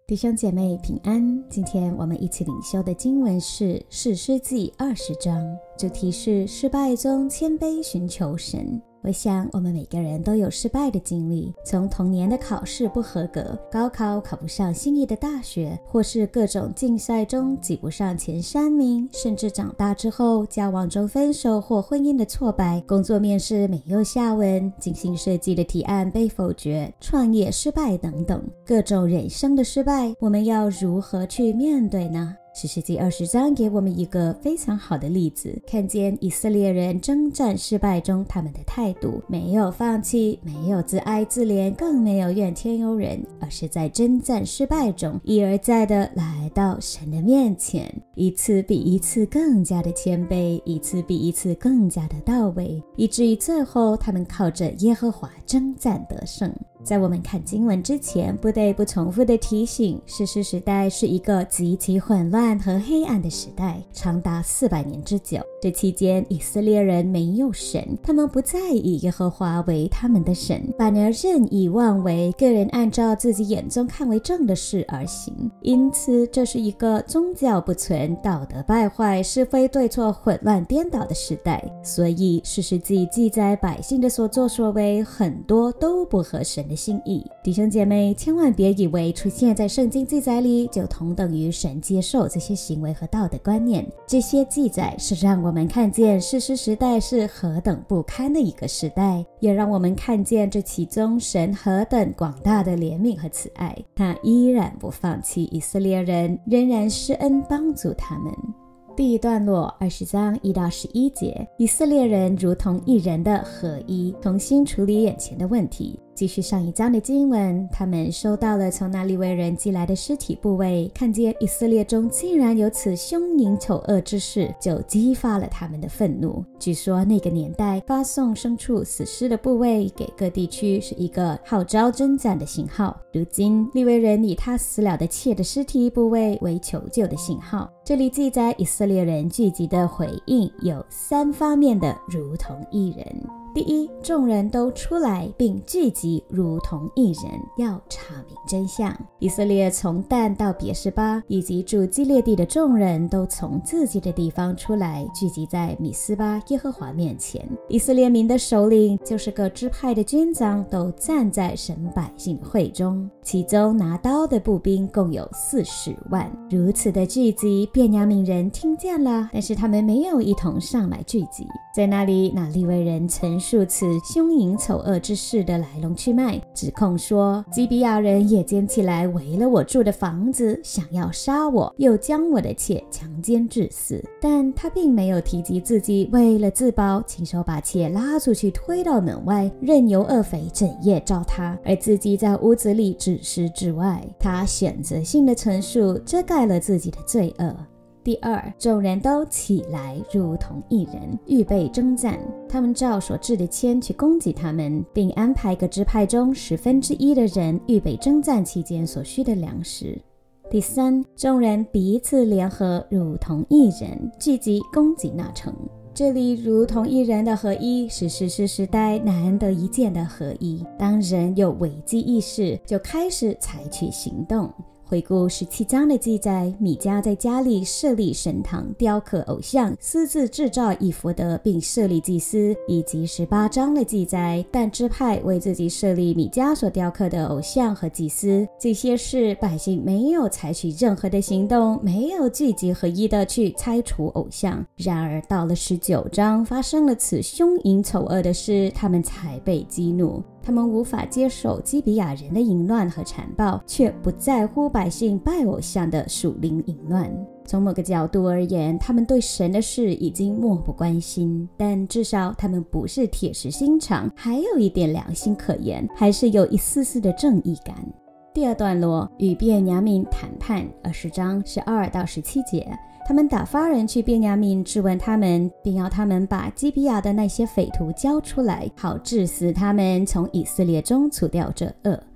弟兄姐妹平安，今天我们一起领修的经文是士师记20章，主题是失败中谦卑寻求神。我想我们每个人都有失败的经历，从童年的考试不合格，高考考不上心仪的大学，或是各种竞赛中挤不上前3名，甚至长大之后交往中分手或婚姻的挫败，工作面试没有下文，精心设计的提案被否决，创业失败等等，各种人生的失败，我们要如何去面对呢？士师记20章给我们一个非常好的例子，看见以色列人征战失败中他们的态度，没有放弃，没有自哀自怜，更没有怨天尤人，而是在征战失败中一而再的来到神的面前，一次比一次更加的谦卑，一次比一次更加的到位，以至于最后他们靠着耶和华征战得胜。在我们看经文之前，不得不重复的提醒，士师时代是一个极其混乱和黑暗的时代，长达400年之久。这期间以色列人没有神，他们不再以耶和华为他们的神，反而任意妄为，个人按照自己眼中看为正的事而行。因此这是一个宗教不存，道德败坏，是非对错混乱颠倒的时代。所以士师记记载百姓的所作所为，很多都不合神的心意。弟兄姐妹，千万别以为出现在圣经记载里就同等于神接受这些行为和道德观念。这些记载是让我们看见士师时代是何等不堪的一个时代，也让我们看见这其中神何等广大的怜悯和慈爱，他依然不放弃以色列人，仍然施恩帮助他们。第一段落20章1到11节，以色列人如同一人的合一，重新处理眼前的问题。继续上一章的经文，他们收到了从那利未人寄来的尸体部位，看见以色列中竟然有此凶淫丑恶之事，就激发了他们的愤怒。据说那个年代发送牲畜死尸的部位给各地区是一个号召征战的信号，如今利未人以他死了的妾的尸体部位为求救的信号。这里记载以色列人聚集的回应有3方面的如同一人。第一，众人都出来并聚集如同一人，要查明真相。以色列从但到别是巴以及住基列地的众人都从自己的地方出来，聚集在米斯巴耶和华面前。以色列民的首领，就是各支派的军长，都站在神百姓的会中，其中拿刀的步兵共有40万。如此的聚集，便雅悯人听见了，但是他们没有一同上来聚集。在那里，那利未人陈述此凶淫丑恶之事的来龙去脉，指控说基比亚人夜间起来围了我住的房子，想要杀我，又将我的妾强奸致死。但他并没有提及自己为了自保，亲手把妾拉出去推到门外，任由恶匪整夜照他，而自己在屋子里置尸之外。他选择性的陈述遮盖了自己的罪恶。第二，众人都起来如同一人，预备征战。他们照所制的签去供给他们，并安排各支派中1/10的人预备征战期间所需的粮食。第三，众人彼此联合如同一人，聚集攻击那城。这里如同一人的合一，是士师时代难得一见的合一。当人有危机意识，就开始采取行动。回顾17章的记载，米迦在家里设立神堂，雕刻偶像，私自制造以弗得，并设立祭司，以及18章的记载，但支派为自己设立米迦所雕刻的偶像和祭司。这些事百姓没有采取任何的行动，没有聚集合一的去拆除偶像。然而到了19章，发生了此凶淫丑恶的事，他们才被激怒。他们无法接受基比亚人的淫乱和残暴，却不在乎百姓拜偶像的属灵淫乱。从某个角度而言，他们对神的事已经漠不关心，但至少他们不是铁石心肠，还有一点良心可言，还是有一丝丝的正义感。第二段落，与便雅悯谈判，20章12到17节。他们打发人去便雅悯质问他们，并要他们把基比亚的那些匪徒交出来，好治死他们，从以色列中除掉这恶。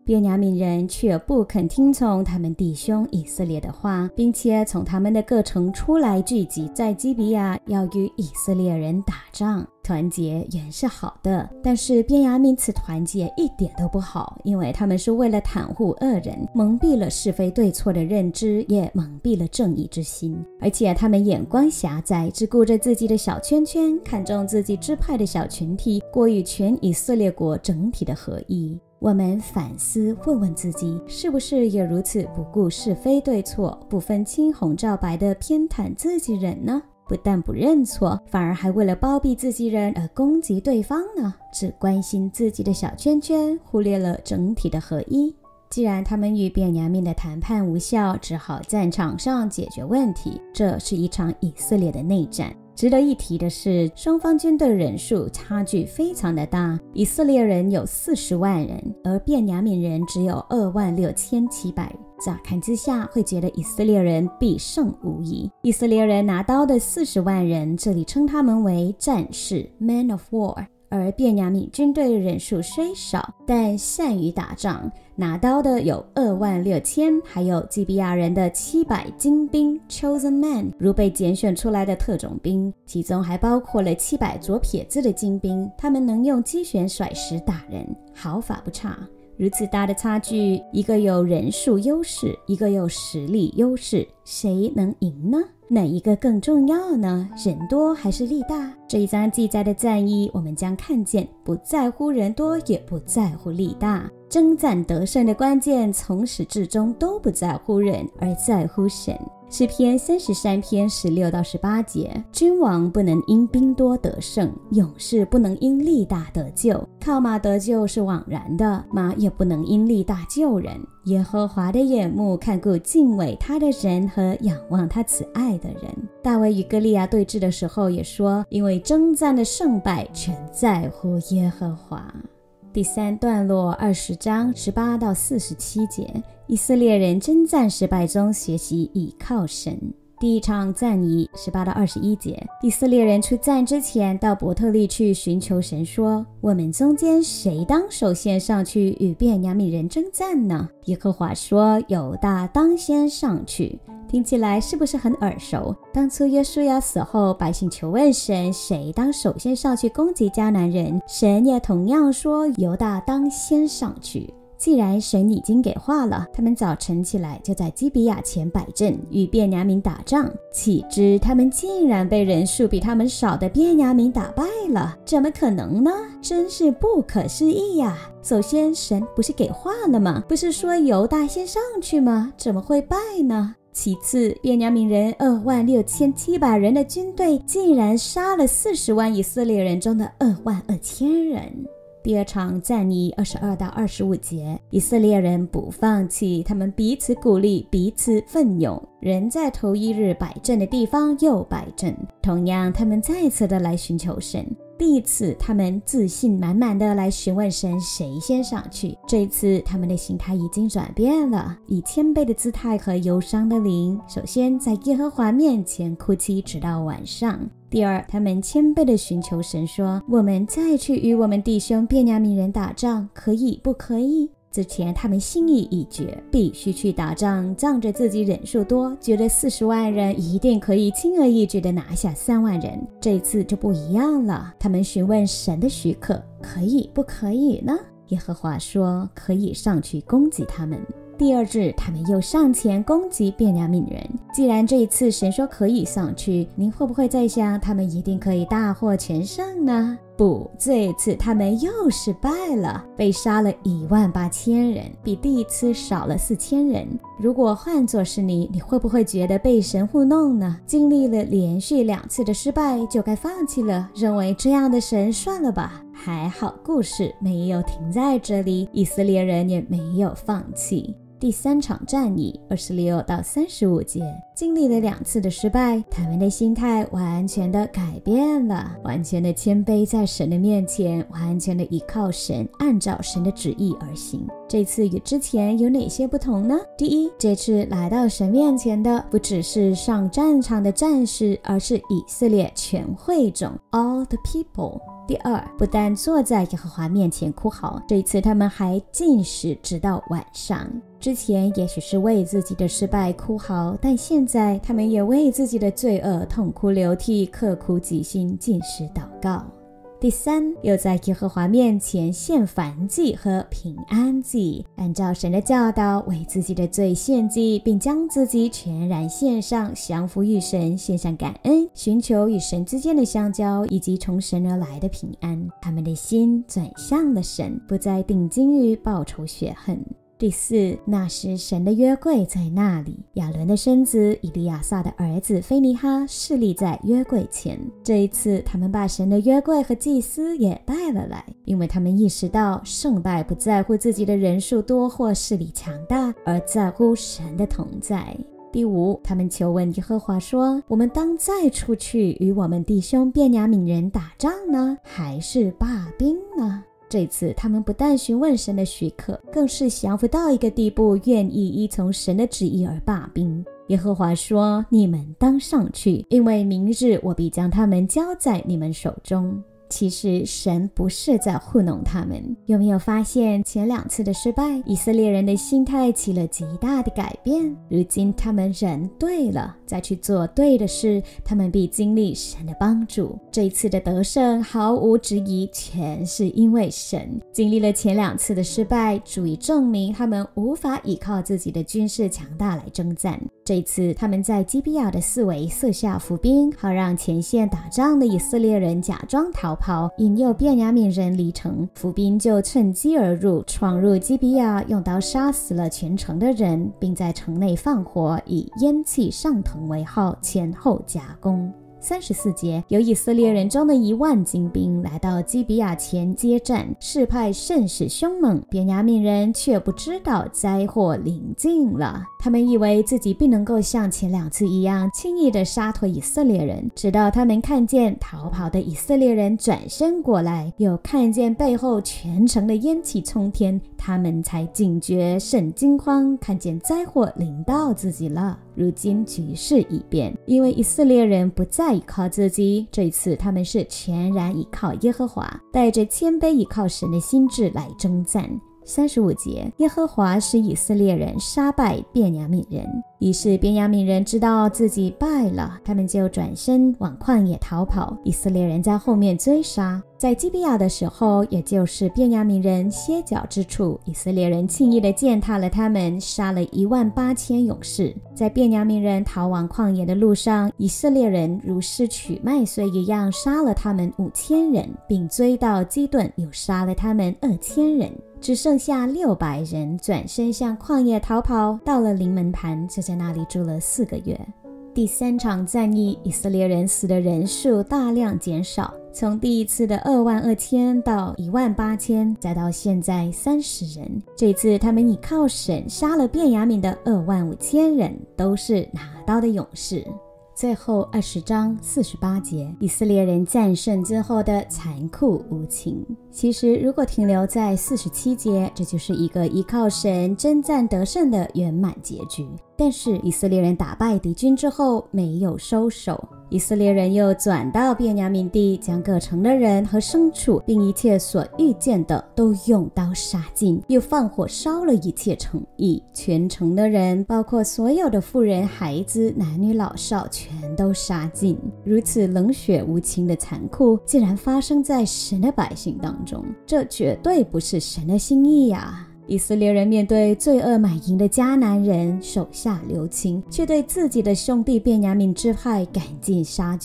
便雅悯人却不肯听从他们弟兄以色列的话，并且从他们的各城出来聚集在基比亚，要与以色列人打仗。团结原是好的，但是便雅悯此团结一点都不好，因为他们是为了袒护恶人，蒙蔽了是非对错的认知，也蒙蔽了正义之心，而且他们眼光狭窄，只顾着自己的小圈圈，看重自己支派的小群体，过于全以色列国整体的合一。我们反思问问自己，是不是也如此不顾是非对错，不分青红皂白的偏袒自己人呢？不但不认错，反而还为了包庇自己人而攻击对方呢？只关心自己的小圈圈，忽略了整体的合一。既然他们与便雅悯的谈判无效，只好战场上解决问题。这是一场以色列的内战。值得一提的是，双方军队人数差距非常的大，以色列人有40万人，而便雅悯人只有26700。乍看之下会觉得以色列人必胜无疑。以色列人拿刀的40万人，这里称他们为战士 Men of War， 而便雅悯军队人数虽少，但善于打仗，拿刀的有26000，还有基比亚人的700精兵 Chosen Men， 如被拣选出来的特种兵，其中还包括了700左撇子的精兵，他们能用机旋甩石打人，毫发不差。如此大的差距，一个有人数优势，一个有实力优势，谁能赢呢？哪一个更重要呢？人多还是力大？这一章记载的战役，我们将看见不在乎人多，也不在乎力大。征战得胜的关键，从始至终都不在乎人，而在乎神。诗篇33篇16到18节，君王不能因兵多得胜，勇士不能因力大得救。靠马得救是枉然的，马也不能因力大救人。耶和华的眼目看顾敬畏他的人和仰望他慈爱的人。大卫与歌利亚对峙的时候也说，因为征战的胜败全在乎耶和华。第3段落20章18到47节，以色列人征战失败中学习倚靠神。第一场战役18到21节，以色列人出战之前到伯特利去寻求神说，我们中间谁当首先上去与便雅悯人征战呢？耶和华说，犹大当先上去。听起来是不是很耳熟？当初约书亚死后，百姓求问神，谁当首先上去攻击迦南人？神也同样说，犹大当先上去。既然神已经给话了，他们早晨起来就在基比亚前摆阵，与便雅悯打仗。岂知他们竟然被人数比他们少的便雅悯打败了，怎么可能呢？真是不可思议呀！首先，神不是给话了吗？不是说犹大先上去吗？怎么会败呢？其次，便雅悯人26700人的军队竟然杀了40万以色列人中的22000人。第二场战役22到25节，以色列人不放弃，他们彼此鼓励，彼此奋勇，人在头一日摆阵的地方又摆阵。同样，他们再次的来寻求神。第一次，他们自信满满的来询问神谁先上去。这一次，他们的心态已经转变了，以谦卑的姿态和忧伤的灵，首先在耶和华面前哭泣，直到晚上。第二，他们谦卑的寻求神说，我们再去与我们弟兄便雅悯人打仗，可以不可以？之前他们心意已决，必须去打仗，仗着自己人数多，觉得40万人一定可以轻而易举地拿下3万人。这次就不一样了，他们询问神的许可，可以不可以呢？耶和华说，可以上去攻击他们。第二日，他们又上前攻击便雅悯人。既然这一次神说可以上去，您会不会在想他们一定可以大获全胜呢？不，这一次他们又失败了，被杀了18000人，比第一次少了4000人。如果换作是你会不会觉得被神糊弄呢？经历了连续2次的失败，就该放弃了，认为这样的神算了吧？还好故事没有停在这里，以色列人也没有放弃。 第3场战役26到35节，经历了2次的失败，他们的心态完全的改变了，完全的谦卑在神的面前，完全的依靠神，按照神的旨意而行。这次与之前有哪些不同呢？第一，这次来到神面前的不只是上战场的战士，而是以色列全会众 all the people。第二，不但坐在耶和华面前哭嚎，这一次他们还禁食直到晚上。之前也许是为自己的失败哭嚎，但现在他们也为自己的罪恶痛哭流涕，刻苦己心，禁食祷告。第三，又在耶和华面前献燔祭和平安祭，按照神的教导为自己的罪献祭，并将自己全然献上，降服于神，献上感恩，寻求与神之间的相交，以及从神而来的平安。他们的心转向了神，不再定睛于报仇雪恨。第四，那时神的约柜在那里，亚伦的孙子以利亚撒的儿子非尼哈侍立在约柜前。这一次他们把神的约柜和祭司也带了来，因为他们意识到胜败不在乎自己的人数多或势力强大，而在乎神的同在。第五，他们求问耶和华说，我们当再出去与我们弟兄便雅悯人打仗呢，还是罢兵呢？这次他们不但询问神的许可，更是降服到一个地步，愿意依从神的旨意而罢兵。耶和华说，你们当上去，因为明日我必将他们交在你们手中。其实神不是在糊弄他们。有没有发现前2次的失败，以色列人的心态起了极大的改变？如今他们人对了，再去做对的事，他们必经历神的帮助。这一次的得胜毫无质疑，全是因为神。经历了前2次的失败，足以证明他们无法依靠自己的军事强大来征战。这一次他们在基比亚的四围设下伏兵，好让前线打仗的以色列人假装逃跑，引诱便雅悯人离城。伏兵就趁机而入，闯入基比亚，用刀杀死了全城的人，并在城内放火，以烟气上腾为号，前后夹攻。34节，有以色列人中的1万精兵来到基比亚前接战，势派甚是凶猛，便雅悯人却不知道灾祸临近了。他们以为自己并能够像前2次一样轻易地杀退以色列人，直到他们看见逃跑的以色列人转身过来，又看见背后全城的烟气冲天，他们才警觉甚惊慌，看见灾祸临到自己了。如今局势已变，因为以色列人不再依靠自己，这次他们是全然依靠耶和华，带着谦卑依靠神的心志来征战。35节，耶和华使以色列人杀败便雅悯人，于是便雅悯人知道自己败了，他们就转身往旷野逃跑，以色列人在后面追杀。在基比亚的时候，也就是便雅悯人歇脚之处，以色列人轻易地践踏了他们，杀了18000勇士。在便雅悯人逃往旷野的路上，以色列人如失取麦穗一样杀了他们5000人，并追到基顿，又杀了他们2000人。只剩下600人，转身向旷野逃跑，到了临门盘，就在那里住了4个月。第3场战役，以色列人死的人数大量减少，从第1次的22000到18000，再到现在30人。这次他们倚靠神杀了便雅悯的25000人，都是拿刀的勇士。最后20章48节，以色列人战胜之后的残酷无情。其实如果停留在47节，这就是一个依靠神征战得胜的圆满结局。但是以色列人打败敌军之后没有收手，以色列人又转到便雅悯地，将各城的人和牲畜并一切所遇见的都用刀杀尽，又放火烧了一切城邑，全城的人包括所有的妇人孩子男女老少全都杀尽。如此冷血无情的残酷竟然发生在神的百姓当中，这绝对不是神的心意呀。以色列人面对罪恶满盈的迦南人手下留情，却对自己的兄弟便雅悯支派赶尽杀绝。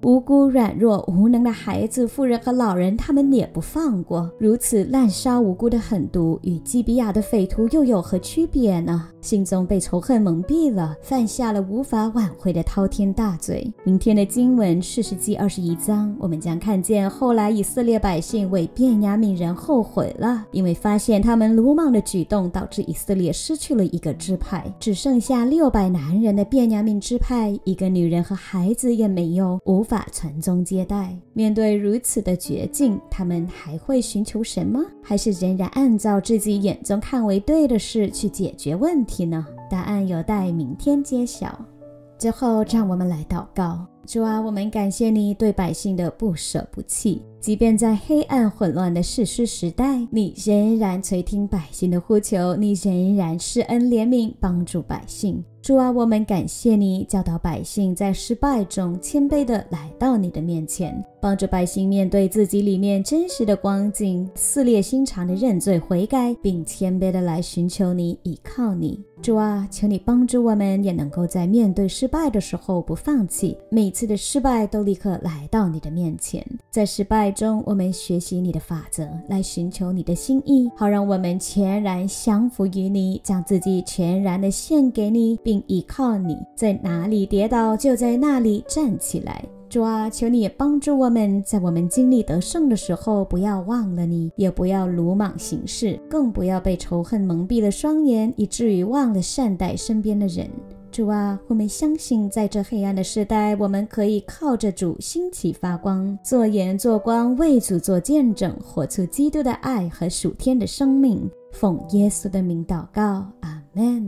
无辜软弱无能的孩子、妇人和老人他们也不放过。如此滥杀无辜的狠毒，与基比亚的匪徒又有何区别呢？心中被仇恨蒙蔽了，犯下了无法挽回的滔天大罪。明天的经文士师记21章，我们将看见后来以色列百姓为便雅悯人后悔了，因为发现他们鲁莽的举动导致以色列失去了一个支派，只剩下600男人的便雅悯支派，一个女人和孩子也没有，无法传宗接代。面对如此的绝境，他们还会寻求神吗？还是仍然按照自己眼中看为对的事去解决问题呢？答案有待明天揭晓。最后让我们来祷告。主啊，我们感谢你对百姓的不舍不弃，即便在黑暗混乱的士师时代，你仍然垂听百姓的呼求，你仍然施恩怜悯，帮助百姓。主啊，我们感谢你教导百姓在失败中谦卑地来到你的面前，帮助百姓面对自己里面真实的光景，撕裂心肠的认罪悔改，并谦卑地来寻求你，依靠你。主啊，求你帮助我们也能够在面对失败的时候不放弃，每次的失败都立刻来到你的面前，在失败中我们学习你的法则，来寻求你的心意，好让我们全然降服于你，将自己全然的献给你，并依靠你，在哪里跌倒就在那里站起来。主啊，求你也帮助我们，在我们经历得胜的时候，不要忘了你，也不要鲁莽行事，更不要被仇恨蒙蔽了双眼，以至于忘了善待身边的人。主啊，我们相信在这黑暗的时代，我们可以靠着主兴起发光，做盐做光，为主做见证，活出基督的爱和属天的生命。奉耶稣的名祷告，阿们。